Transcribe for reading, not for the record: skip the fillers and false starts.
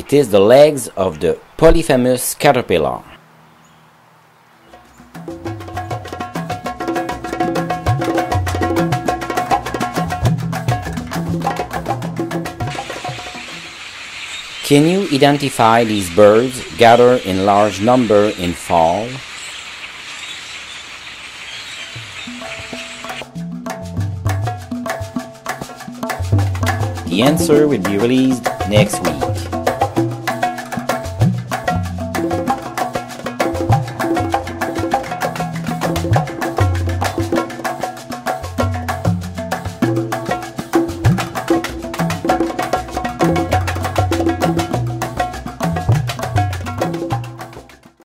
It is the legs of the polyphemus caterpillar. Can you identify these birds gathered in large number in fall? The answer will be released next week.